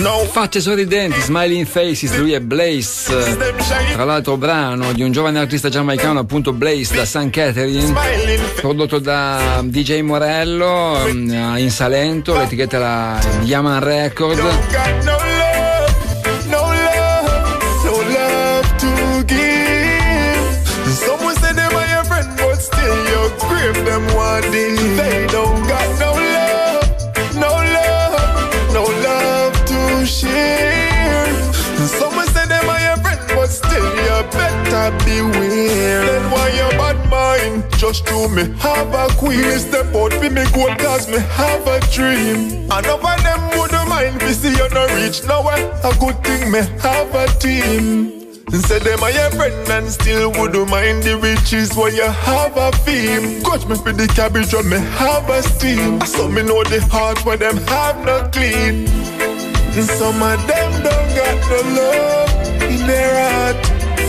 Facce sorridenti, Smiling Faces, lui è Blaze. Tra l'altro brano di un giovane artista giamaicano, appunto Blaze, da St. Catherine, prodotto da DJ Morello, in Salento, l'etichetta era Yaman Record. Someone said them are your friend, but still you grip them one day. They don't got no love, no love, no love to share. Someone said them are your friend, but still you better beware. Then why your bad mind? Just to me have a queen. Step out for me goal, cause me have a dream. And over them wouldn't mind me see you no reach nowhere. A good thing me have a team. Said them are your friend and still wouldn't mind the riches where you have a fame. Coach me for the cabbage when me have a steam. So me know the heart where them have no clean. And some of them don't got no love in their heart.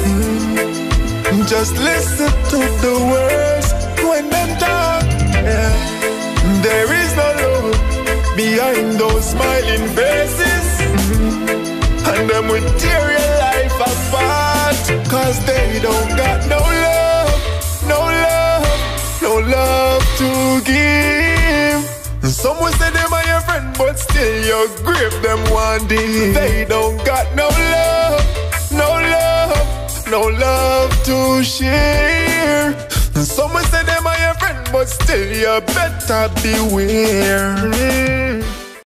Just listen to the words when them talk. Yeah. There is no love behind those smiling faces. And them will tear your life apart. Cause they don't got no love, no love, no love to give. Someone say them are your friend, but still you grip them one day. They don't got no love, no love, no love to share. Someone say them are your friend, but still you better beware.